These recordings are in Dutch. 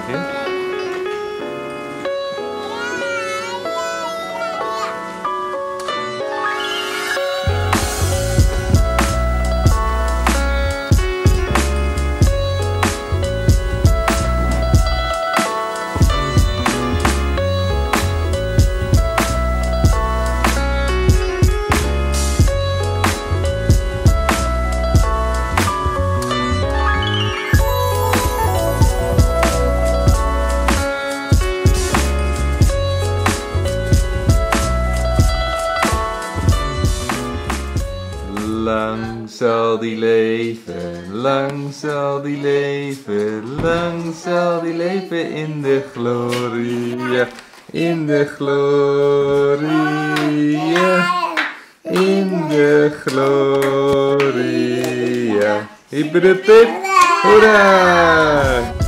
Begin. Lang zal die leven, lang zal die leven, lang zal die leven in de glorie, in de glorie, in de glorie. Hip hip hip, hoera!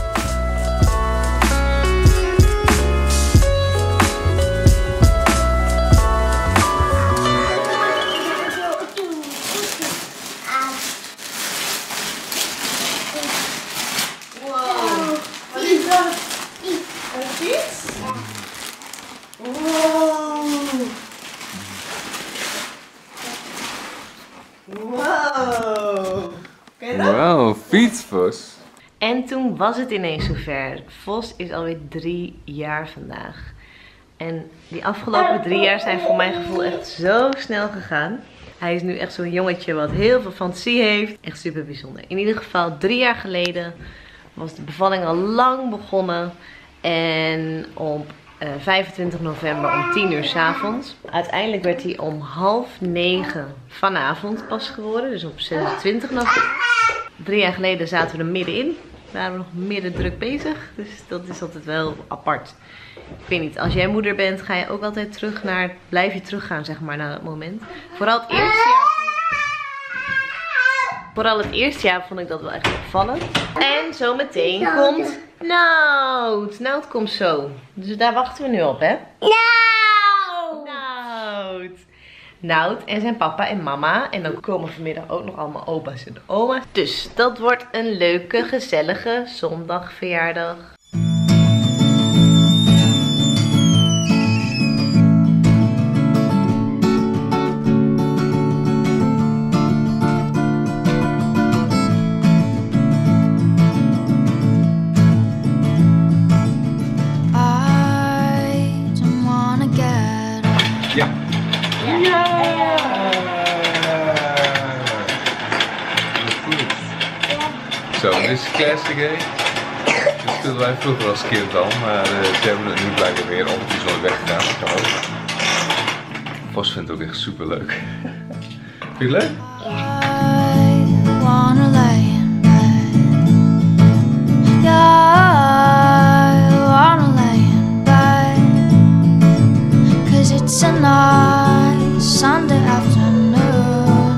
Wauw, fietsvos. En toen was het ineens zover. Vos is alweer 3 jaar vandaag. En die afgelopen 3 jaar zijn voor mijn gevoel echt zo snel gegaan. Hij is nu echt zo'n jongetje wat heel veel fantasie heeft. Echt super bijzonder. In ieder geval 3 jaar geleden was de bevalling al lang begonnen. En op 25 november om 10 uur 's avonds. Uiteindelijk werd hij om 8:30 vanavond pas geworden. Dus op 26 november. 3 jaar geleden zaten we er middenin. Waren we nog midden druk bezig. Dus dat is altijd wel apart. Ik weet niet, als jij moeder bent, ga je ook altijd terug naar... Blijf je teruggaan, zeg maar, naar dat moment. Vooral het eerste jaar vond ik dat wel echt opvallend. En zometeen komt Nout. Nout komt zo. Dus daar wachten we nu op, hè? Nout en zijn papa en mama. En dan komen vanmiddag ook nog allemaal opa's en oma's. Dus dat wordt een leuke, gezellige zondagverjaardag. Ja. Ja! Goed. Zo, dit is classic, hè? Dat speelden wij vroeger als kind al, maar ze hebben het nu blijkbaar weer om. Het is nooit weggegaan, dat kan ook. Vos vindt het ook echt super leuk. Vind je het leuk? It's a nice Sunday afternoon.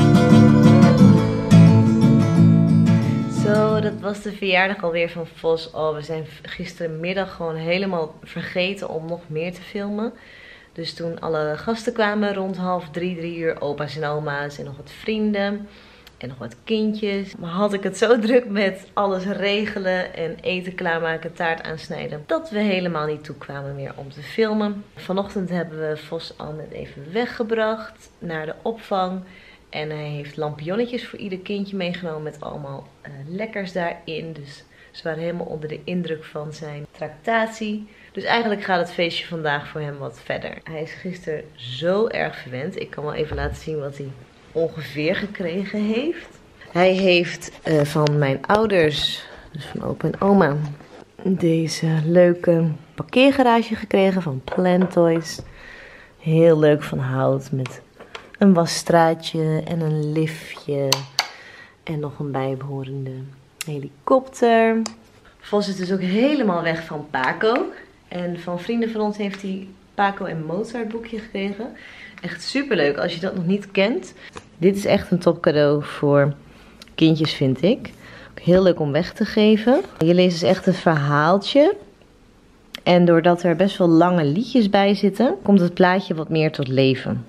Zo, dat was de verjaardag alweer van Vos. Oh, we zijn gisterenmiddag gewoon helemaal vergeten om nog meer te filmen. Dus toen alle gasten kwamen rond 2:30, 3 uur, opa's en oma's en nog wat vrienden. En nog wat kindjes. Maar had ik het zo druk met alles regelen en eten klaarmaken, taart aansnijden, dat we helemaal niet toe kwamen meer om te filmen. Vanochtend hebben we Vos al net even weggebracht naar de opvang. En hij heeft lampionnetjes voor ieder kindje meegenomen met allemaal lekkers daarin. Dus ze waren helemaal onder de indruk van zijn tractatie. Dus eigenlijk gaat het feestje vandaag voor hem wat verder. Hij is gisteren zo erg verwend. Ik kan wel even laten zien wat hij ongeveer gekregen heeft. Hij heeft van mijn ouders, dus van opa en oma, deze leuke parkeergarage gekregen van Plantoys. Heel leuk van hout met een wasstraatje en een liftje en nog een bijbehorende helikopter. Vos is dus ook helemaal weg van Paco. En van vrienden van ons heeft hij Paco en Mozart boekje gekregen. Echt super leuk als je dat nog niet kent. Dit is echt een top cadeau voor kindjes, vind ik. Ook heel leuk om weg te geven. Je leest dus echt een verhaaltje. En doordat er best wel lange liedjes bij zitten, komt het plaatje wat meer tot leven.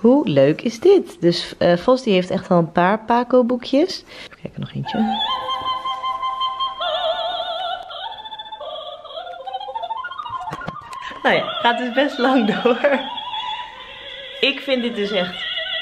Hoe leuk is dit? Dus Vos die heeft echt al een paar Paco boekjes. Even kijken, nog eentje. Nou ja, gaat dus best lang door. Ik vind dit dus echt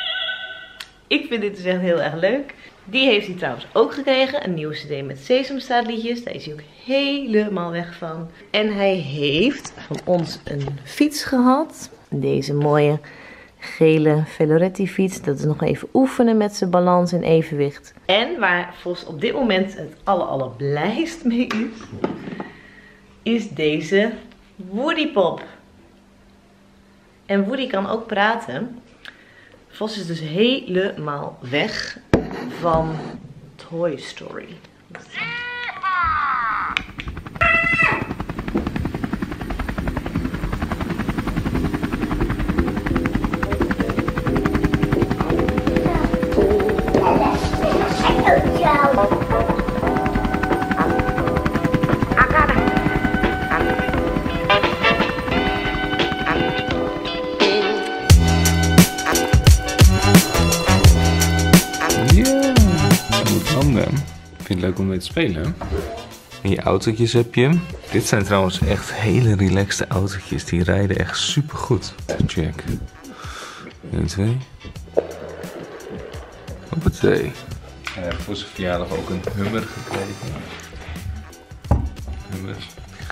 heel erg leuk. Die heeft hij trouwens ook gekregen. Een nieuwe cd met Sesamstraatliedjes. Daar is hij ook helemaal weg van. En hij heeft van ons een fiets gehad. Deze mooie gele Veloretti fiets. Dat is nog even oefenen met zijn balans en evenwicht. En waar Vos op dit moment het allerblijst mee is deze Woody Pop. En Woody kan ook praten. Vos is dus helemaal weg van Toy Story. Vind je het leuk om mee te spelen? En je autootjes heb je. Dit zijn trouwens echt hele relaxte autootjes. Die rijden echt super goed. Check. 1, 2. Hoppatee. Hij heeft voor zijn verjaardag ook een Hummer gekregen. Hummers.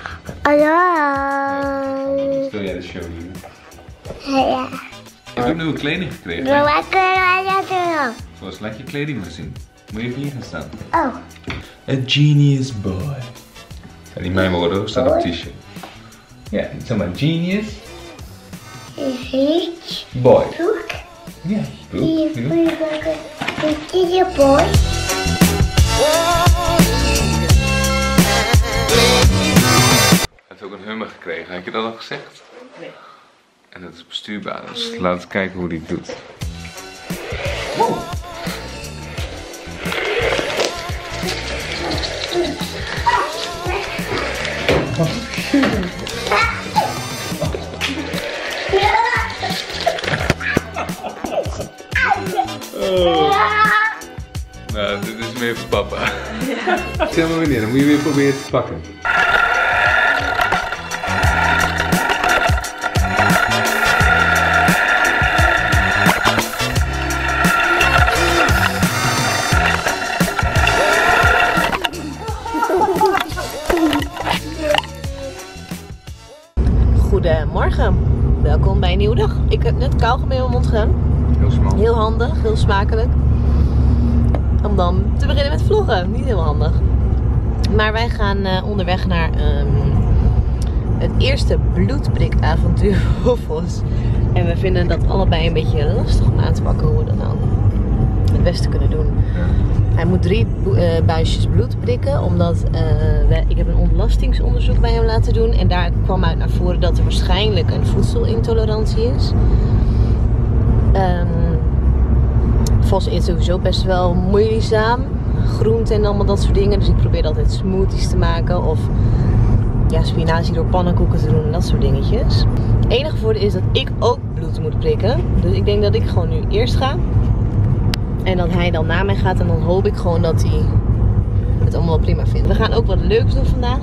Hallo. Stel jij de show hier? Ja. Je hebt ook nieuwe kleding gekregen. Zoals, laat je kleding maar zien. Moet je even hier gaan staan. Oh. A genius boy. Zijn niet mijn woorden, staat op het t-shirt. Ja, zeg maar genius. Rich. Boy. Look. Ja, Is a boy. Hij heeft ook een Hummer gekregen, had je dat al gezegd? Nee. En dat is bestuurbaar, dus laten we kijken hoe die het doet. Wow. Oh. Nou, dit is meer voor papa. Ja. Zeg maar wanneer, dan moet je weer proberen te pakken. Goedemorgen, welkom bij een nieuwe dag. Ik heb net kauwgom in mijn mond gedaan. Heel smal. Heel handig, heel smakelijk. Om dan te beginnen met vloggen, niet heel handig. Maar wij gaan onderweg naar het eerste bloedprikavontuur voor Vos. En we vinden dat allebei een beetje lastig om aan te pakken hoe we dat nou het beste kunnen doen. Ja. Hij moet 3 buisjes bloed prikken, omdat ik heb een ontlastingsonderzoek bij hem laten doen. En daar kwam uit naar voren dat er waarschijnlijk een voedselintolerantie is. Vos eet sowieso best wel moeizaam. Groenten en allemaal dat soort dingen. Dus ik probeer altijd smoothies te maken. Of ja, spinazie door pannenkoeken te doen en dat soort dingetjes. Het enige voordeel is dat ik ook bloed moet prikken. Dus ik denk dat ik gewoon nu eerst ga. En dat hij dan na mij gaat. En dan hoop ik gewoon dat hij het allemaal wel prima vindt. We gaan ook wat leuks doen vandaag.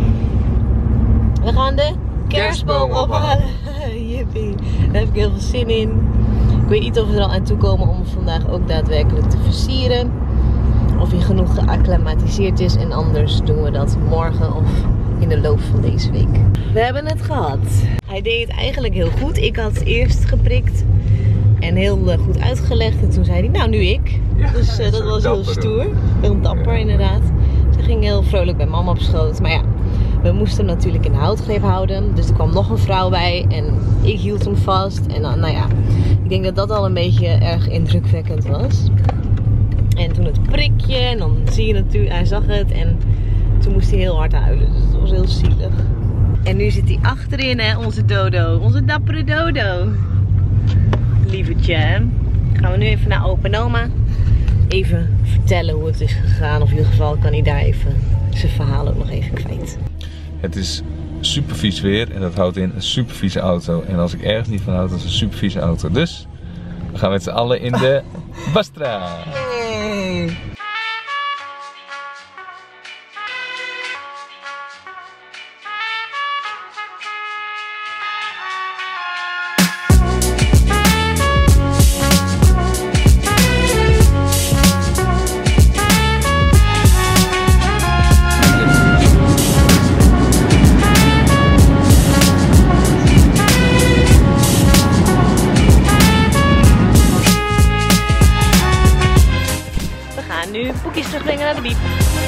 We gaan de kerstboom ophalen. Jippie. Daar heb ik heel veel zin in. Ik weet niet of we er al aan toe komen om vandaag ook daadwerkelijk te versieren. Of hij genoeg geacclimatiseerd is. En anders doen we dat morgen of in de loop van deze week. We hebben het gehad. Hij deed het eigenlijk heel goed. Ik had eerst geprikt. En heel goed uitgelegd. En toen zei hij, nou nu ik. Ja, dus dat was heel stoer. Heel dapper inderdaad. Ze ging heel vrolijk bij mama op schoot. Maar ja, we moesten hem natuurlijk in de houtgreep houden. Dus er kwam nog een vrouw bij. En ik hield hem vast. En dan, nou ja, ik denk dat dat al een beetje erg indrukwekkend was. En toen het prikje. En dan zie je natuurlijk, hij zag het. En toen moest hij heel hard huilen. Dus het was heel zielig. En nu zit hij achterin, hè, onze Dodo. Onze dappere Dodo. Lievertje. Gaan we nu even naar opa en oma. Even vertellen hoe het is gegaan. Of in ieder geval kan hij daar even zijn verhaal ook nog even kwijt. Het is super vies weer en dat houdt in een super vieze auto. En als ik ergens niet van houd, dat is een super vieze auto. Dus We gaan met z'n allen in de Bastra. Nu boekjes terugbrengen naar de biep.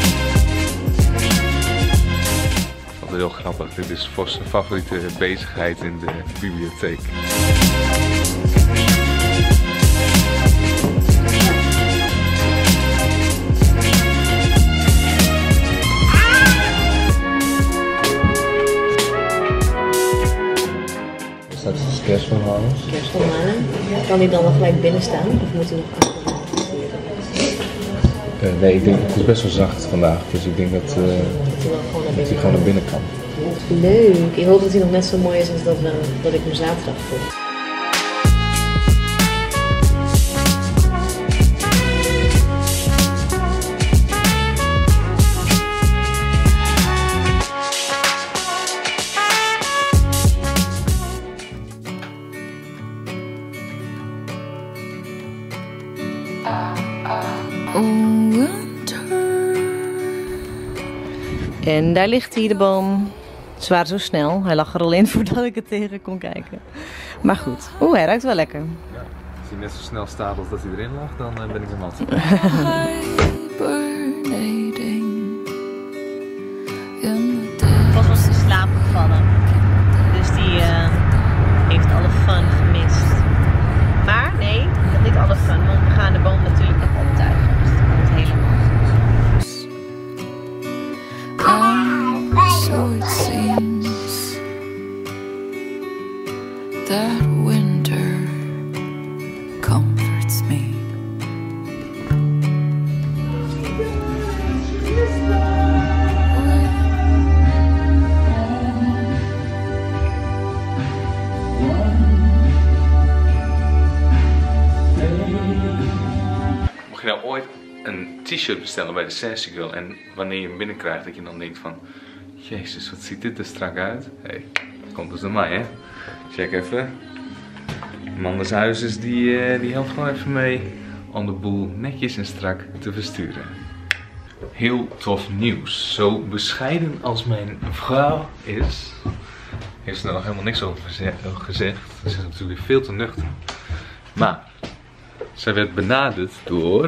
Dat is heel grappig. Dit is Vos' favoriete bezigheid in de bibliotheek. Straks is kerstboom halen. Kerstboom halen. Kan die dan nog gelijk binnen staan? Of moet hij nog achter? Nee, ik denk het is best wel zacht vandaag, dus ik denk dat hij gewoon naar binnen kan. Leuk, ik hoop dat hij nog net zo mooi is als dat ik hem zaterdag vond. En daar ligt hij, de boom. Ze waren zo snel. Hij lag er al in voordat ik het tegen kon kijken. Maar goed. Oeh, hij ruikt wel lekker. Ja, als hij net zo snel staat als dat hij erin lag, dan ben ik hem altijd. Vos was in slaap gevallen. Dus die heeft alle fun gemist. Maar nee, nog niet alle fun. Want we gaan de boom natuurlijk nog optuigen. Dus dat komt helemaal. So it seems that winter comforts me. Mocht je nou ooit een t-shirt bestellen bij de Sassy Girl en wanneer je hem binnenkrijgt dat je dan denkt van Jezus, wat ziet dit er strak uit? Hey, komt dus naar mij, hè? Check even. Amanda's Huizes die helpt gewoon even mee om de boel netjes en strak te versturen. Heel tof nieuws. Zo bescheiden als mijn vrouw is, heeft ze er nog helemaal niks over gezegd. Ze is natuurlijk veel te nuchter. Maar zij werd benaderd door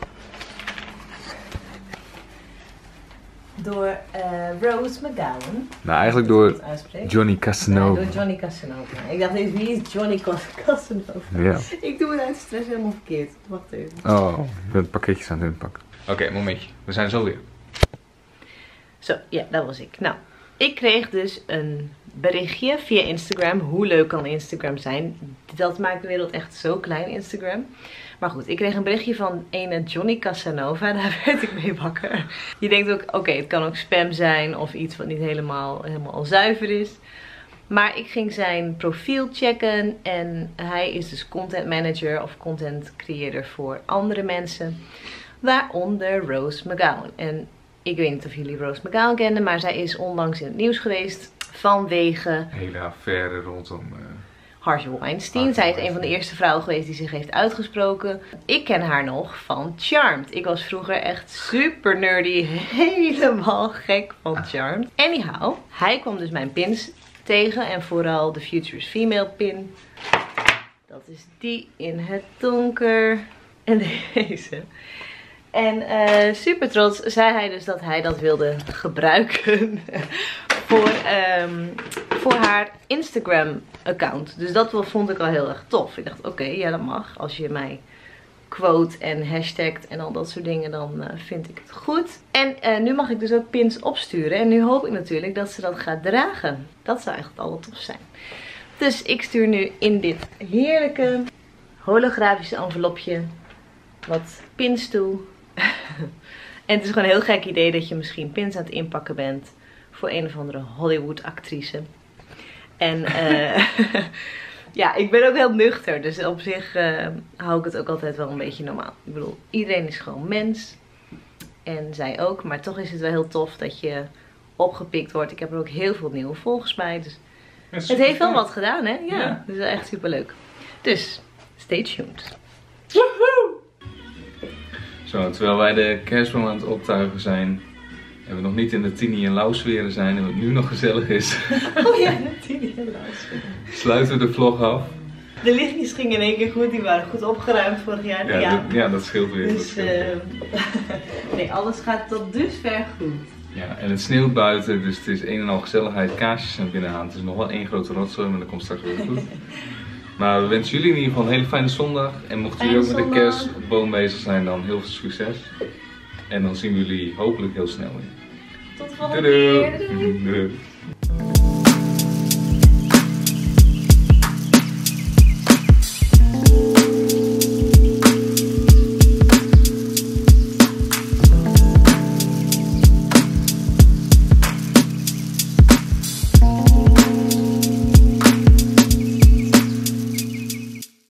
Rose McGowan. nou, eigenlijk door Johnny Casanova. Ja, door Johnny Casanova. Ik dacht eens, wie is Johnny Casanova? Ja. Ik doe het uit stress helemaal verkeerd. Wacht even. Oh, ik ben pakketjes aan het inpakken. Oké, momentje. We zijn zo weer. Zo, ja, dat was ik. Nou, ik kreeg dus een berichtje via Instagram. Hoe leuk kan Instagram zijn? Dat maakt de wereld echt zo klein, Instagram. Maar goed, ik kreeg een berichtje van ene Johnny Casanova. Daar werd ik mee wakker. Je denkt ook, oké, het kan ook spam zijn of iets wat niet helemaal zuiver is. Maar ik ging zijn profiel checken en hij is dus content manager of content creator voor andere mensen. Waaronder Rose McGowan. En ik weet niet of jullie Rose McGowan kenden, maar zij is onlangs in het nieuws geweest vanwege Hele affaire rondom Harvey Weinstein. Zij is een van de eerste vrouwen geweest die zich heeft uitgesproken. Ik ken haar nog van Charmed. Ik was vroeger echt super nerdy, helemaal gek van Charmed. Anyhow, hij kwam dus mijn pins tegen en vooral de Future Female pin. Dat is die in het donker en deze. En super trots zei hij dus dat hij dat wilde gebruiken voor haar Instagram account. Dus dat vond ik al heel erg tof. Ik dacht oké, ja dat mag. Als je mij quote en hashtagt en al dat soort dingen, dan vind ik het goed. En nu mag ik dus ook pins opsturen. En nu hoop ik natuurlijk dat ze dat gaat dragen. Dat zou echt al tof zijn. Dus ik stuur nu in dit heerlijke holografische envelopje wat pins toe. En het is gewoon een heel gek idee dat je misschien pins aan het inpakken bent voor een of andere Hollywood actrice. En Ja, ik ben ook heel nuchter. Dus op zich hou ik het ook altijd wel een beetje normaal. Ik bedoel, iedereen is gewoon mens. En zij ook. Maar toch is het wel heel tof dat je opgepikt wordt. Ik heb er ook heel veel nieuwe volgers bij. Dus het heeft wel wat gedaan, hè? Ja. Dus echt super leuk. Dus, stay tuned. Woehoe! Zo, terwijl wij de kerstboom aan het optuigen zijn. En we nog niet in de Tini en Lau sferen zijn. En het nu nog gezellig is. Oh ja, de Tini en Lau sferen. Sluiten we de vlog af. De lichtjes gingen in één keer goed. Die waren goed opgeruimd vorig jaar. Ja, dat scheelt weer. Dus, nee, alles gaat tot dusver goed. Ja, en het sneeuwt buiten, dus het is een en al gezelligheid. Kaarsjes zijn binnenaan. Het is nog wel één grote rotzooi, maar dat komt straks weer goed. Maar we wensen jullie in ieder geval een hele fijne zondag. En mochten jullie ook met de kerstboom bezig zijn, dan heel veel succes. En dan zien we jullie hopelijk heel snel weer. Tot de volgende keer. Doei. Doei.